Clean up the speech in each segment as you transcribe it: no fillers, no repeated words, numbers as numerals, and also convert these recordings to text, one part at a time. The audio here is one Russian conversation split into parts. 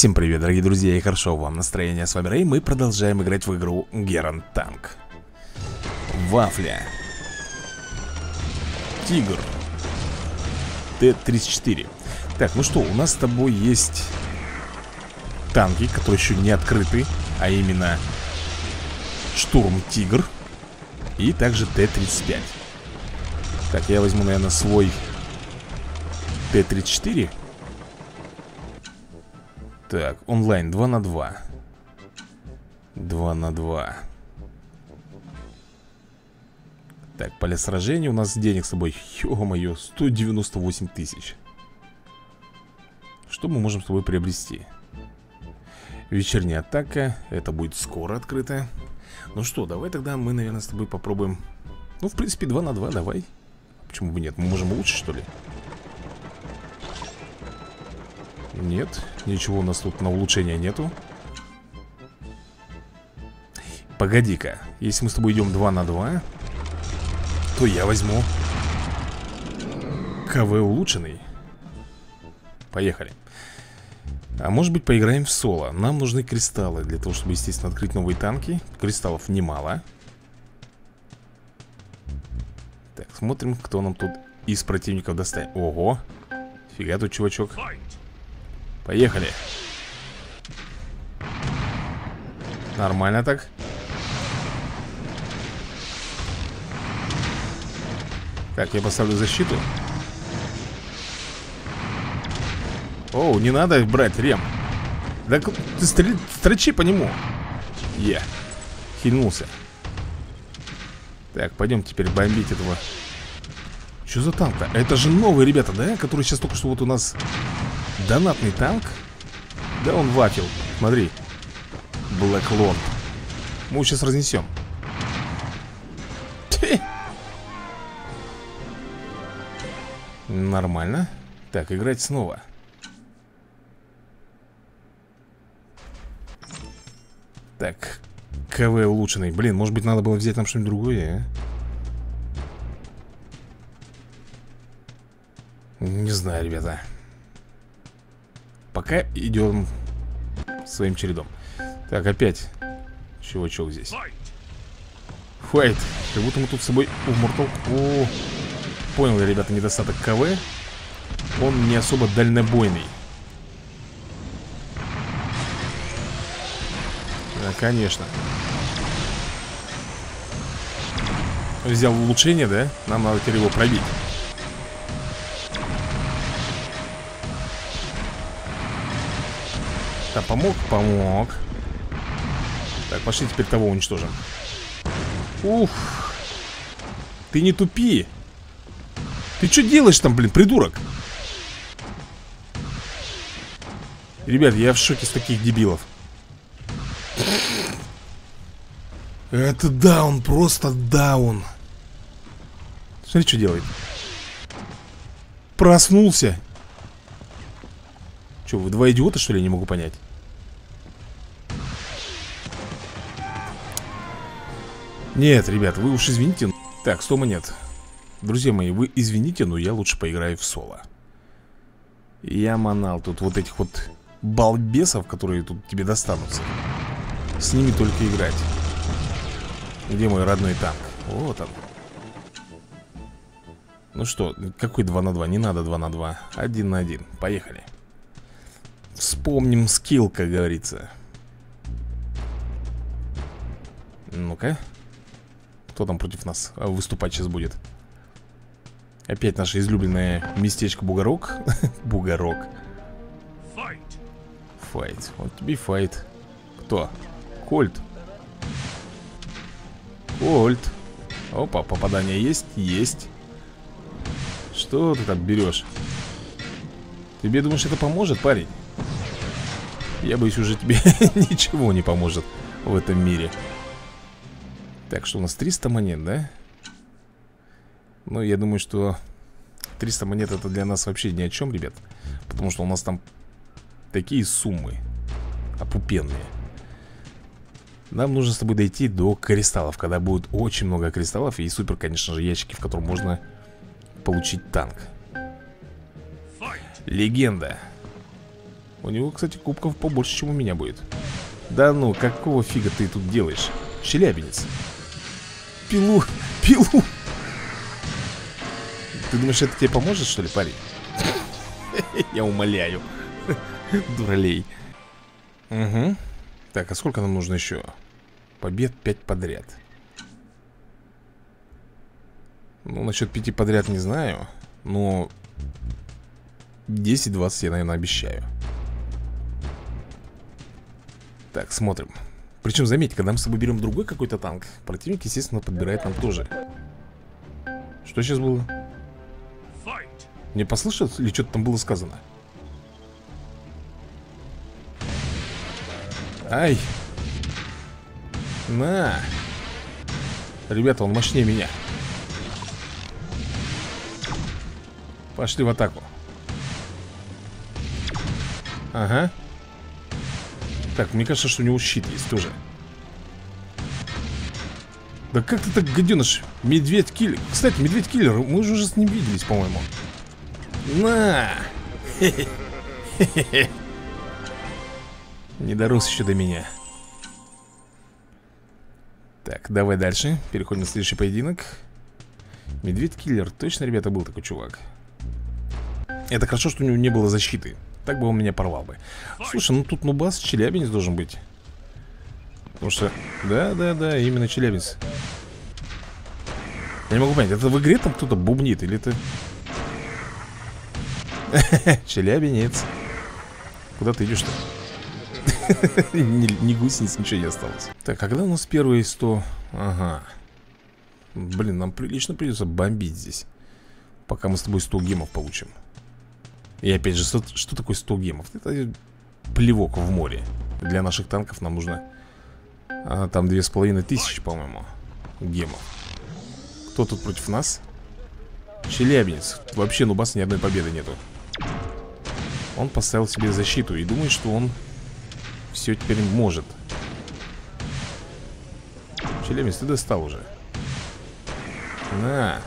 Всем привет, дорогие друзья, и хорошо вам настроение. С вами Рэй, мы продолжаем играть в игру Герон Танк. Вафля, Тигр, Т-34. Так, ну что, у нас с тобой есть танки, которые еще не открыты, а именно Штурм Тигр и также Т-35. Так, я возьму, наверное, свой Т-34. Так, онлайн 2 на 2. 2 на 2. Так, поля сражения. У нас денег с тобой, ё-моё, 198 тысяч. Что мы можем с тобой приобрести? Вечерняя атака. Это будет скоро открыто. Ну что, давай тогда мы, наверное, с тобой попробуем. Ну, в принципе, 2 на 2, давай. Почему бы нет? Мы можем улучшить, что ли? Нет, ничего у нас тут на улучшение нету. Погоди-ка, если мы с тобой идем 2 на 2, то я возьму КВ улучшенный. Поехали. А может быть, поиграем в соло. Нам нужны кристаллы для того, чтобы, естественно, открыть новые танки. Кристаллов немало. Так, смотрим, кто нам тут из противников достанет. Ого, фига тут чувачок. Поехали. Нормально так. Так, я поставлю защиту. Оу, не надо брать рем. Да ты строчи по нему. Хильнулся. Так, пойдем теперь бомбить этого. Что за танк-то? Это же новые ребята, да? Которые сейчас только что вот у нас... Донатный танк. Да он вафел, смотри. Блэк Лорд. Мы его сейчас разнесем. Нормально. Так, играть снова. Так, КВ улучшенный. Блин, может быть надо было взять нам что-нибудь другое, а? Не знаю, ребята. Пока идем своим чередом. Так, опять чувачок здесь. Файт. Как будто мы тут с собой в Mortal... О, понял я, ребята, недостаток КВ. Он не особо дальнобойный. Да, конечно. Взял улучшение, да? Нам надо теперь его пробить. Да, помог? Помог. Так, пошли теперь того уничтожим. Ух. Ты не тупи. Ты что делаешь там, блин, придурок? Ребят, я в шоке с таких дебилов. Это даун, просто даун. Смотри, что делает. Проснулся. Что, вы два идиота, что ли, я не могу понять? Нет, ребят, вы уж извините. Так, 100 монет. Друзья мои, вы извините, но я лучше поиграю в соло. Я манал тут вот этих вот балбесов, которые тут тебе достанутся. С ними только играть. Где мой родной танк? Вот он. Ну что, какой 2 на 2? Не надо 2 на 2. 1 на 1. Поехали. Вспомним скилл, как говорится. Ну-ка. Кто там против нас выступать сейчас будет? Опять наше излюбленное местечко Бугорок. Бугорок. Файт. Вот тебе файт. Кто? Кольт. Кольт. Опа, попадание есть? Есть. Что ты там берешь? Тебе думаешь, это поможет, парень? Я боюсь, уже тебе ничего не поможет в этом мире. Так, что у нас 300 монет, да? Ну, я думаю, что 300 монет это для нас вообще ни о чем, ребят. Потому что у нас там такие суммы опупенные. Нам нужно с тобой дойти до кристаллов, когда будет очень много кристаллов. И супер, конечно же, ящики, в котором можно получить танк. Легенда. У него, кстати, кубков побольше, чем у меня будет. Да ну, какого фига ты тут делаешь? Челябинец. Пилу, пилу. Ты думаешь, это тебе поможет, что ли, парень? Я умоляю. Дуралей. Угу. Так, а сколько нам нужно еще? Побед 5 подряд. Ну, насчет 5 подряд не знаю. Но 10-20 я, наверное, обещаю. Так, смотрим. Причем, заметьте, когда мы с тобой берем другой какой-то танк, противник, естественно, подбирает нам тоже. Что сейчас было? Мне послышалось или что-то там было сказано? Ай! На! Ребята, он мощнее меня. Пошли в атаку. Ага. Так, мне кажется, что у него щит есть тоже. Да как ты так, гаденыш? Медведь-киллер. Кстати, медведь-киллер, мы уже с ним виделись, по-моему. На! Не дорос еще до меня. Так, давай дальше. Переходим на следующий поединок. Медведь-киллер. Точно, ребята, был такой чувак. Это хорошо, что у него не было защиты. Так бы он меня порвал бы. Слушай, ну тут нубас Челябинец должен быть. Потому что... Да, именно Челябинец. Я не могу понять, это в игре там кто-то бубнит или это... Челябинец. Куда ты идешь-то? Ни гусениц, ничего не осталось. Так, а когда у нас первые 100? Ага. Блин, нам прилично придется бомбить здесь. Пока мы с тобой 100 гемов получим. И опять же, что такое 100 гемов? Это плевок в море. Для наших танков нам нужно там 2500, по-моему, гемов. Кто тут против нас? Челябинец. Вообще нубас ни одной победы нету. Он поставил себе защиту и думает, что он все теперь может. Челябинец, ты достал уже. На.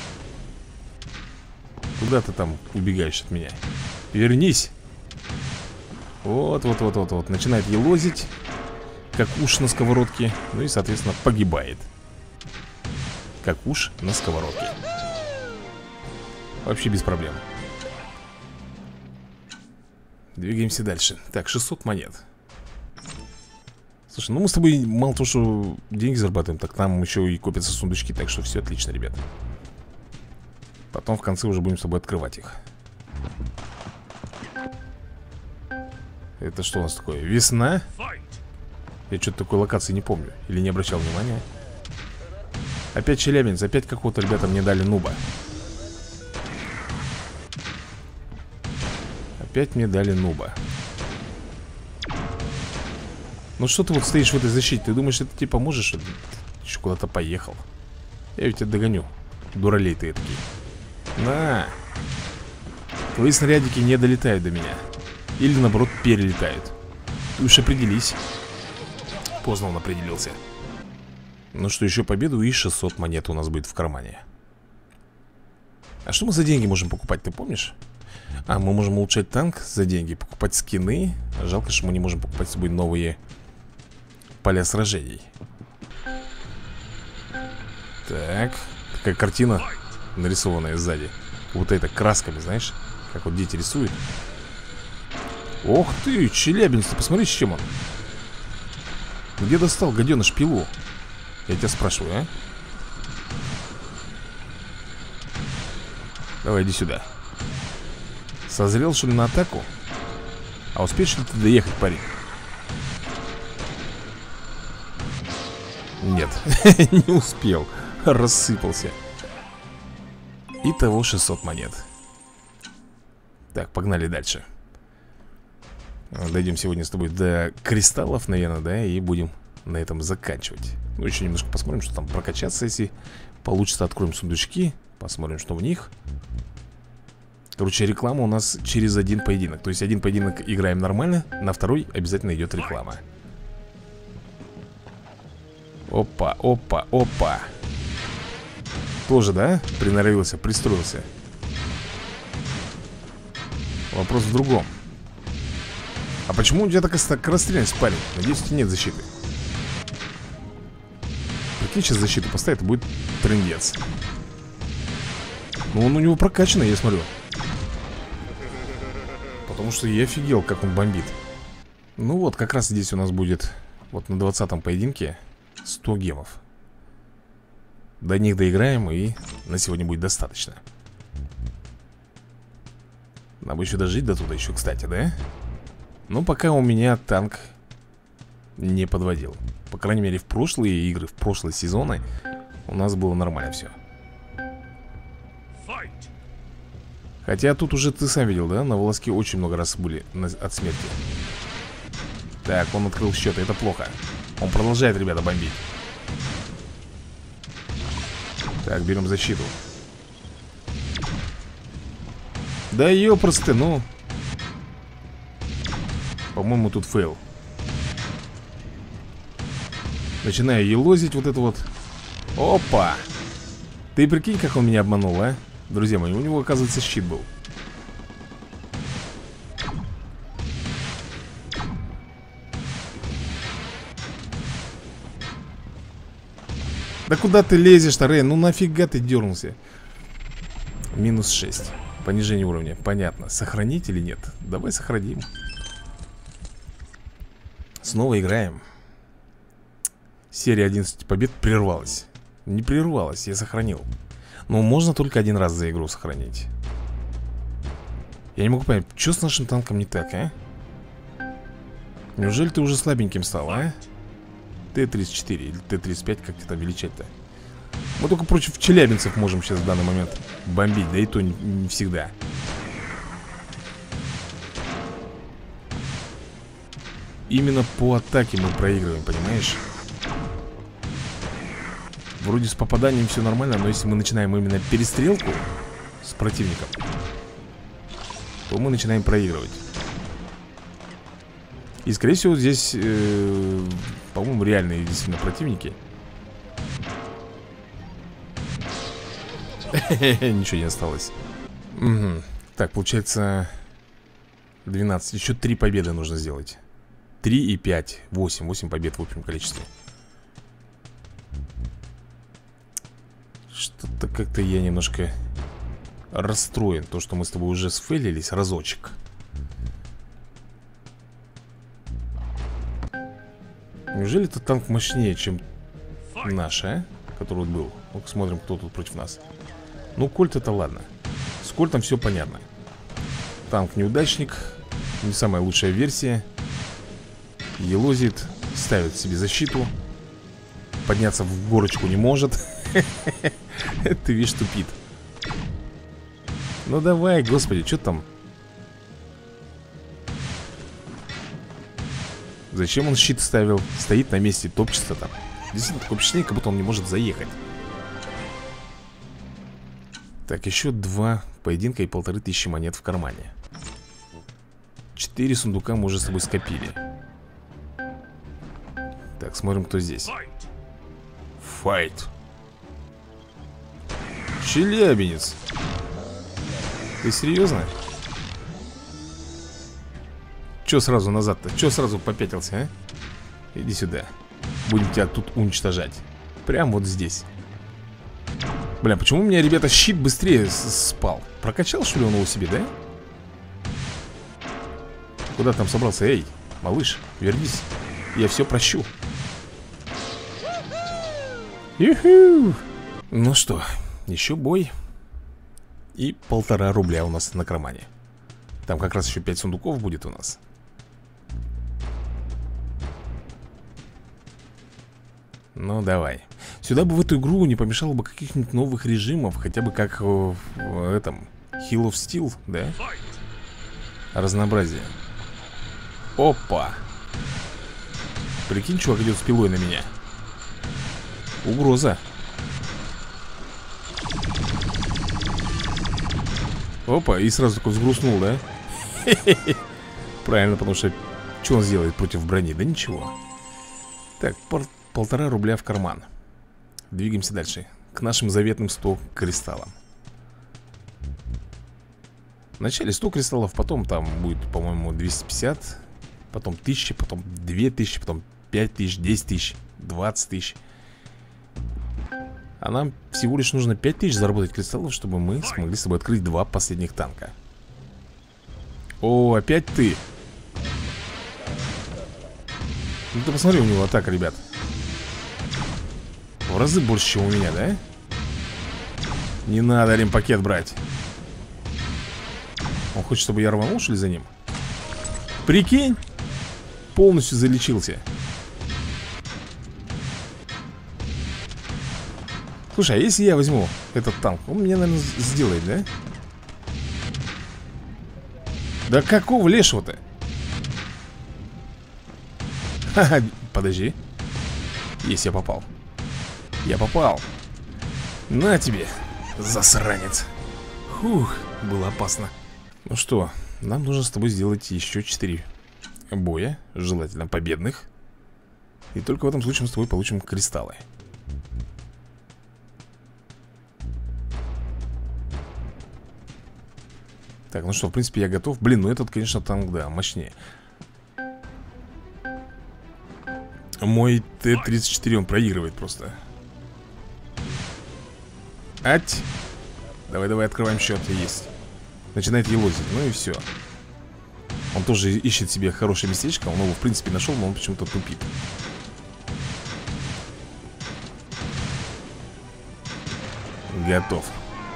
Куда ты там убегаешь от меня? Вернись. Вот. Начинает елозить, как уж на сковородке. Ну и, соответственно, погибает. Как уж на сковородке. Вообще без проблем. Двигаемся дальше. Так, 600 монет. Слушай, ну мы с тобой мало того, что деньги зарабатываем, так там еще и копятся сундучки. Так что все отлично, ребят. Потом в конце уже будем с тобой открывать их. Это что у нас такое? Весна? Я что-то такой локации не помню. Или не обращал внимания. Опять Челябинец, опять какого-то, ребята, мне дали нуба. Опять мне дали нуба. Ну что ты вот стоишь в этой защите? Ты думаешь, это тебе поможет, что ты еще куда-то поехал? Я ведь тебя догоню. Дуралей ты этакий. На! Твои снарядики не долетают до меня. Или наоборот перелетают. Ты уж определись. Поздно он определился. Ну что, еще победу и 600 монет у нас будет в кармане. А что мы за деньги можем покупать, ты помнишь? А, мы можем улучшать танк за деньги, покупать скины. Жалко, что мы не можем покупать с собой новые поля сражений. Так, такая картина нарисованная сзади. Вот это красками, знаешь, как вот дети рисуют. Ох ты, Челябинец, ты посмотри, с чем он. Где достал, гаденыш, пилу? Я тебя спрашиваю, а? Давай, иди сюда. Созрел, что ли, на атаку? А успеешь ли ты доехать, парень? Нет, не успел. Рассыпался. Итого 600 монет. Так, погнали дальше. Дойдем сегодня с тобой до кристаллов, наверное, да? И будем на этом заканчивать. Ну, еще немножко посмотрим, что там прокачаться. Если получится, откроем сундучки. Посмотрим, что в них. Короче, реклама у нас через один поединок. То есть один поединок играем нормально, на второй обязательно идет реклама. Опа, опа, опа. Тоже, да? Приноровился, пристроился. Вопрос в другом. А почему у тебя такая скорострельность, парень? Надеюсь, у тебя нет защиты. Прикинь, сейчас защиту поставит, и будет трындец. Ну, он у него прокачанный, я смотрю. Потому что я офигел, как он бомбит. Ну вот, как раз здесь у нас будет, вот на 20-м поединке, 100 гемов. До них доиграем, и на сегодня будет достаточно. Нам бы еще дожить до туда еще, кстати, да? Но пока у меня танк не подводил. По крайней мере, в прошлые игры, в прошлые сезоны у нас было нормально все. Хотя тут уже ты сам видел, да? На волоске очень много раз были от смерти. Так, он открыл счет, это плохо. Он продолжает, ребята, бомбить. Так, берем защиту. Да ёпросты, ну. По-моему, тут фейл. Начинаю елозить вот это вот. Опа! Ты прикинь, как он меня обманул, а? Друзья мои, у него, оказывается, щит был. Да куда ты лезешь-то, Рэй? Ну нафига ты дернулся? Минус 6. Понижение уровня, понятно. Сохранить или нет? Давай сохраним. Снова играем. Серия 11 побед прервалась. Не прервалась, я сохранил. Но можно только один раз за игру сохранить. Я не могу понять, что с нашим танком не так, а? Неужели ты уже слабеньким стал, а? Т-34 или Т-35, как тебя там величать-то? Мы только против челябинцев можем сейчас в данный момент бомбить, да и то не всегда. Именно по атаке мы проигрываем, понимаешь? Вроде с попаданием все нормально, но если мы начинаем именно перестрелку с противником, то мы начинаем проигрывать. И скорее всего здесь, по-моему, реальные действительно противники. Ничего не осталось. Так, получается 12, еще 3 победы нужно сделать. 3 и 5, 8 побед в общем количестве. Что-то как-то я немножко расстроен. То, что мы с тобой уже сфейлились разочек. Неужели этот танк мощнее, чем наш, а? Который вот был. Ну-ка смотрим, кто тут против нас. Ну, Кольт это ладно. С Кольтом все понятно. Танк неудачник. Не самая лучшая версия. Елозит, ставит себе защиту. Подняться в горочку не может. Ты видишь, тупит. Ну давай, господи, что там? Зачем он щит ставил? Стоит на месте, топчется там. Действительно, такое впечатление, как будто он не может заехать. Так, еще 2 поединка и 1500 монет в кармане. 4 сундука мы уже с собой скопили. Так, смотрим, кто здесь. Файт. Челябинец. Ты серьезно? Че сразу назад-то? Че сразу попятился, а? Иди сюда. Будем тебя тут уничтожать. Прям вот здесь. Бля, почему у меня, ребята, щит быстрее спал? Прокачал, что ли, он его себе, да? Куда там собрался? Эй, малыш, вернись. Я все прощу. Юху. Ну что, еще бой. И 1,5 рубля у нас на кармане. Там как раз еще 5 сундуков будет у нас. Ну давай. Сюда бы в эту игру не помешало бы каких-нибудь новых режимов. Хотя бы как в этом Hill of Steel, да? Разнообразие. Опа. Прикинь, чувак идет с пилой на меня. Угроза. Опа, и сразу такой взгрустнул, да? Правильно, потому что что он сделает против брони? Да ничего. Так, 1,5 рубля в карман. Двигаемся дальше. К нашим заветным 100 кристаллам. Вначале 100 кристаллов, потом там будет, по-моему, 250. Потом 1000, потом 2000, потом 5000, 10 тысяч, 20 тысяч. А нам всего лишь нужно 5000 заработать кристаллов, чтобы мы смогли с тобой открыть 2 последних танка. О, опять ты. Ну ты посмотри, у него атака, ребят. В разы больше, чем у меня, да? Не надо ремпакет брать. Он хочет, чтобы я рванул, что ли, за ним? Прикинь. Полностью залечился. Слушай, а если я возьму этот танк, он мне, наверное, сделает, да? Да какого лешего-то? Ха-ха, подожди. Есть, я попал. Я попал. На тебе, засранец. Фух, было опасно. Ну что, нам нужно с тобой сделать еще 4 боя, желательно победных. И только в этом случае мы с тобой получим кристаллы. Так, ну что, в принципе, я готов. Блин, ну этот, конечно, танк, да, мощнее. Мой Т-34, он проигрывает просто. Ать. Давай, открываем счет. Есть. Начинает елозить, ну и все. Он тоже ищет себе хорошее местечко. Он его, в принципе, нашел, но он почему-то тупит. Готов.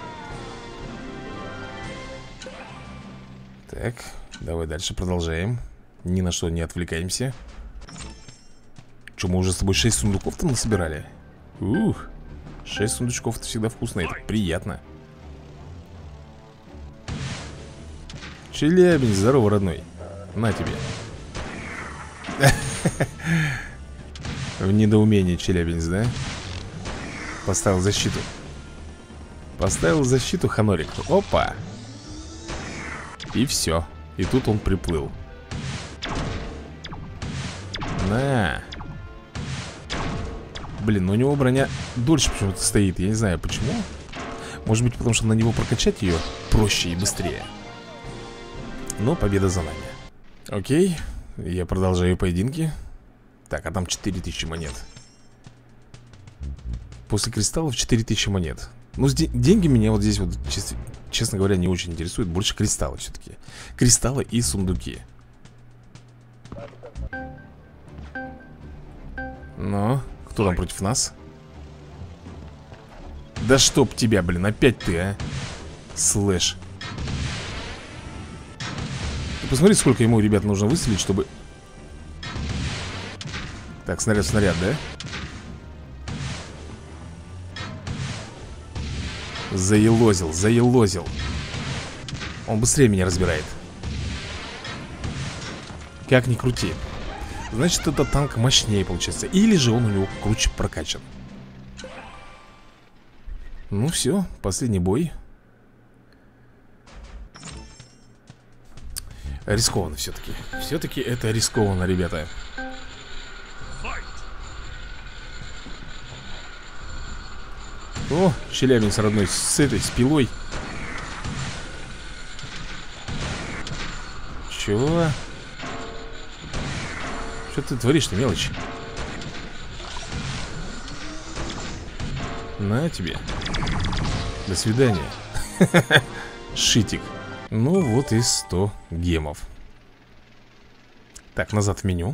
Так, давай дальше продолжаем. Ни на что не отвлекаемся. Че, мы уже с тобой 6 сундуков там насобирали? 6 сундучков, это всегда вкусно, это приятно. Челябинск, здорово, родной. На тебе. В недоумении Челябинск, да? Поставил защиту. Поставил защиту, Ханорик. Опа. И все. И тут он приплыл. На. Блин, ну у него броня дольше почему-то стоит. Я не знаю почему. Может быть, потому что на него прокачать ее проще и быстрее. Но победа за нами. Окей. Я продолжаю поединки. Так, а там 4000 монет. После кристаллов 4000 монет. Ну, деньги меня вот здесь вот, честно говоря, не очень интересуют. Больше кристаллы все-таки. Кристаллы и сундуки. Но кто там против нас? Да чтоб тебя, блин, опять ты, а? Слэш. Ты посмотри, сколько ему, ребят, нужно выстрелить, чтобы... Так, снаряд, да? Заелозил. Он быстрее меня разбирает. Как ни крути. Значит, этот танк мощнее получается. Или же он у него круче прокачан. Ну все, последний бой. Рискованно все-таки. Все-таки это рискованно, ребята. О, Челябинск родной с этой, с пилой. Чего? Что ты творишь-то, мелочь? На тебе. До свидания. Шитик. Ну вот и 100 гемов. Так, назад в меню.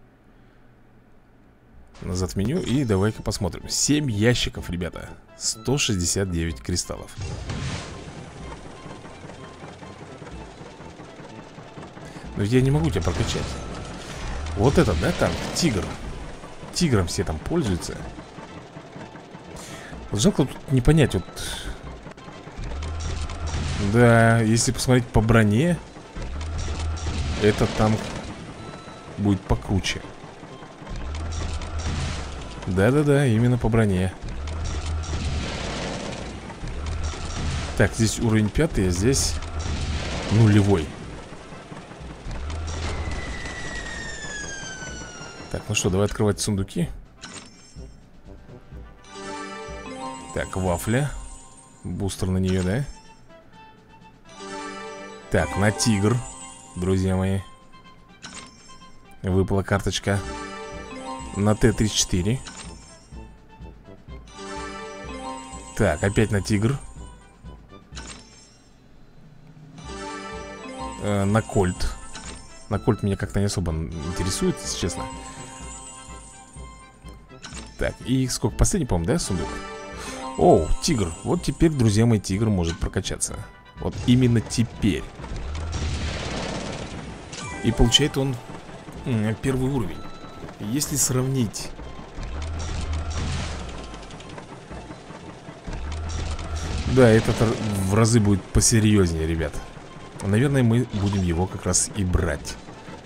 Назад в меню и давай-ка посмотрим. 7 ящиков, ребята. 169 кристаллов. Но ведь я не могу тебя прокачать. Вот этот, да, там, тигр. Тигром все там пользуются. Вот жалко тут не понять, вот. Да, если посмотреть по броне, этот танк будет покруче. Да-да-да, именно по броне. Так, здесь уровень 5, а здесь нулевой. Так, ну что, давай открывать сундуки. Так, вафля. Бустер на нее, да? Так, на тигр, друзья мои. Выпала карточка на Т-34. Так, опять на тигр. На кольт. На кольт меня как-то не особо интересует, если честно. Так, и сколько? Последний, по-моему, да, сундук? Оу, тигр. Вот теперь, друзья мои, тигр может прокачаться. Вот именно теперь. И получает он первый уровень. Если сравнить... Да, этот в разы будет посерьезнее, ребят. Наверное, мы будем его как раз и брать.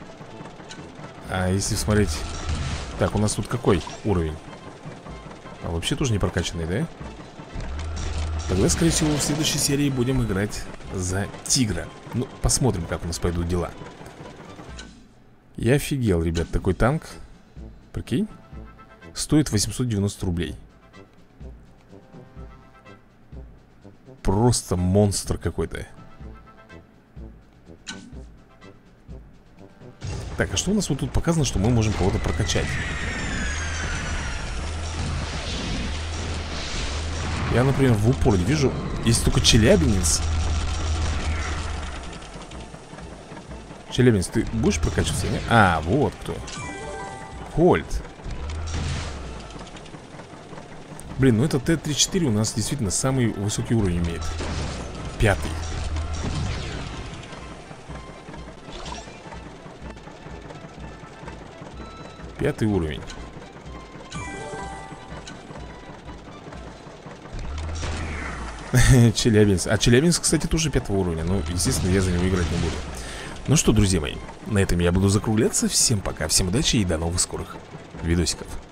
А если смотреть... Так, у нас тут какой уровень? А вообще тоже не прокачанный, да? Тогда, скорее всего, в следующей серии будем играть за тигра. Ну, посмотрим, как у нас пойдут дела. Я офигел, ребят, такой танк. Прикинь? Стоит 890 рублей. Просто монстр какой-то. Так, а что у нас вот тут показано, что мы можем кого-то прокачать? Я, например, в упор не вижу. Есть только челябинец. Челябинец, ты будешь прокачиваться? Нет? А, вот кто. Кольт. Блин, ну этот Т-34 у нас действительно самый высокий уровень имеет. 5-й. Пятый уровень. Челябинск. А Челябинск, кстати, тоже 5 уровня. Ну, естественно, я за него играть не буду. Ну что, друзья мои, на этом я буду закругляться. Всем пока, всем удачи и до новых скорых видосиков.